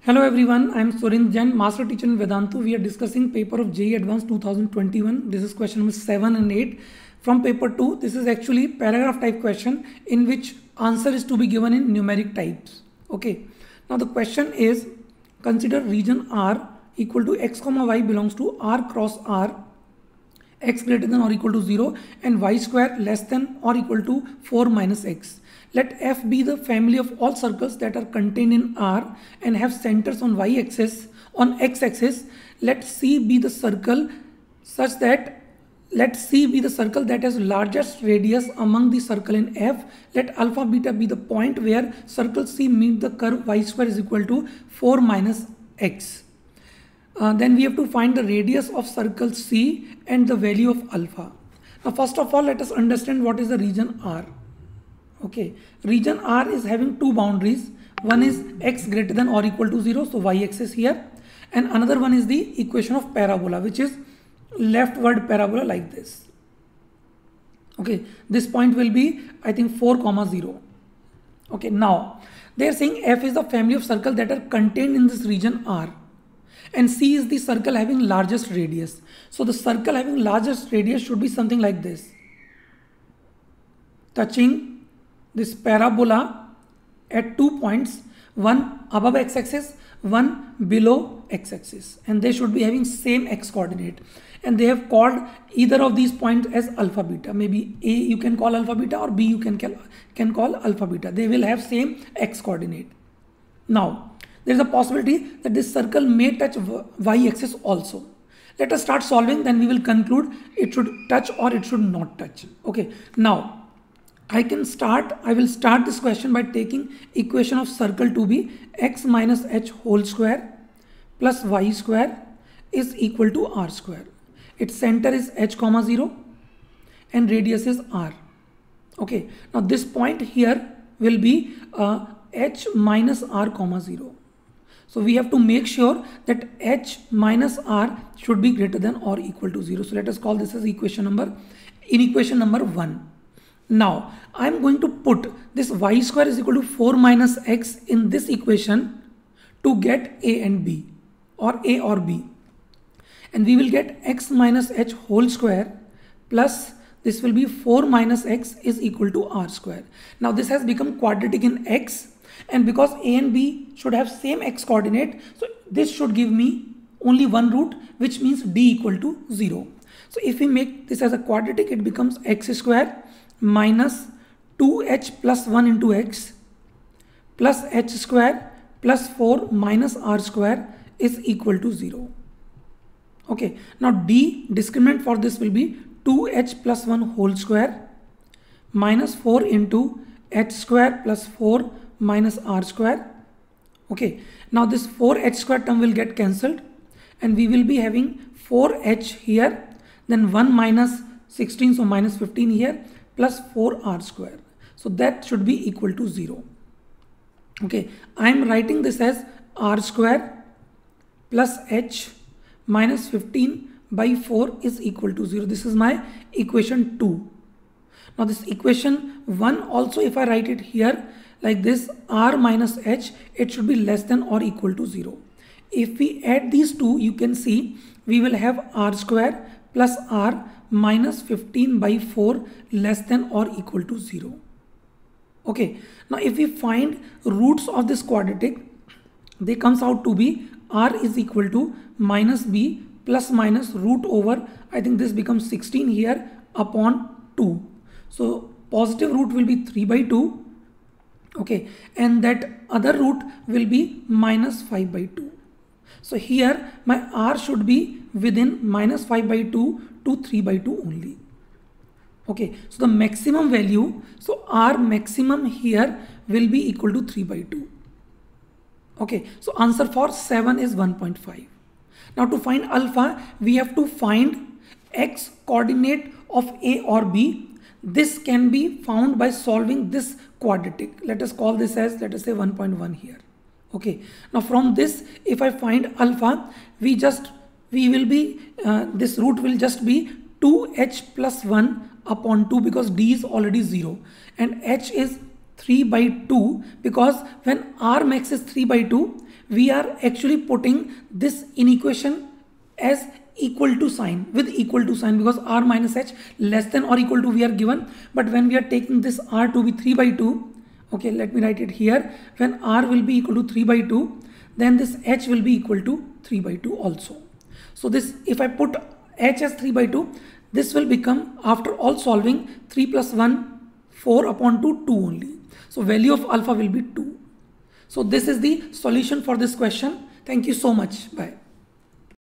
Hello everyone, I am Surinder Jain, Master Teacher in Vedantu. We are discussing paper of JEE Advanced 2021. This is question number 7 and 8. From paper 2, this is actually paragraph type question in which answer is to be given in numeric types. Okay. Now the question is, consider region R equal to x comma y belongs to R cross R, x greater than or equal to 0 and y square less than or equal to 4 minus x. Let F be the family of all circles that are contained in R and have centers on y-axis. On x-axis, let C be the circle such that has largest radius among the circle in F. Let alpha beta be the point where circle C meet the curve y square is equal to 4 minus x. Then we have to find the radius of circle C and the value of alpha. Now first of all, let us understand what is the region R. Okay, region R is having two boundaries. One is x greater than or equal to 0, so y-axis here, and another one is the equation of parabola, which is leftward parabola like this. Okay, this point will be, I think, 4 comma 0. Okay, now they are saying F is the family of circles that are contained in this region R, and C is the circle having largest radius. So the circle having largest radius should be something like this, touching this parabola at 2 points, one above x-axis, one below x-axis, and they should be having same x coordinate, and they have called either of these points as alpha beta. Maybe A you can call alpha beta, or B you can call alpha beta. They will have same x coordinate. Now there is a possibility that this circle may touch y-axis also. Let us start solving, then we will conclude it should touch or it should not touch. Okay, now I will start this question by taking equation of circle to be x minus h whole square plus y square is equal to r square. Its center is h comma 0 and radius is r. Okay, now this point here will be h minus r comma 0. So we have to make sure that h minus r should be greater than or equal to 0. So let us call this as equation number 1. Now I am going to put this y square is equal to 4 minus x in this equation to get a and b, or a or b, and we will get x minus h whole square plus this will be 4 minus x is equal to r square. Now this has become quadratic in x, and because a and b should have same x coordinate, so this should give me only one root, which means d equal to 0. So if we make this as a quadratic, it becomes x square minus 2h plus 1 into x plus h square plus 4 minus r square is equal to 0. Okay, now d discriminant for this will be 2h plus 1 whole square minus 4 into h square plus 4 minus r square. Okay, now this 4h square term will get cancelled and we will be having 4h here, then 1 minus 16, so minus 15 here, plus 4r square. So that should be equal to 0. Okay, I am writing this as r square plus h minus 15 by 4 is equal to 0. This is my equation 2. Now this equation 1 also, if I write it here like this, r minus h, it should be less than or equal to 0. If we add these two, you can see we will have r square plus r minus 15 by 4 less than or equal to 0. Okay, now if we find roots of this quadratic, they comes out to be r is equal to minus b plus minus root over, I think this becomes 16 here, upon 2. So positive root will be 3 by 2. Okay, and that other root will be minus 5 by 2. So here my r should be within minus 5 by 2 to 3 by 2 only. Okay, so the maximum value, so r maximum here will be equal to 3 by 2. Okay, so answer for 7 is 1.5. Now to find alpha, we have to find x coordinate of a or b. This can be found by solving this quadratic. Let us call this as, let us say 1.1 here. Okay, now from this, if I find alpha, this root will just be 2h plus 1 upon 2, because d is already 0 and h is 3 by 2, because when r max is 3 by 2, we are actually putting this in equation as equal to sign, with equal to sign, because r minus h less than or equal to we are given. But when we are taking this r to be 3 by 2, okay, let me write it here. When r will be equal to 3 by 2, then this h will be equal to 3 by 2 also. So this, if I put h as 3 by 2, this will become, after all solving, 3 plus 1, 4 upon 2, 2 only. So value of alpha will be 2. So this is the solution for this question. Thank you so much. Bye.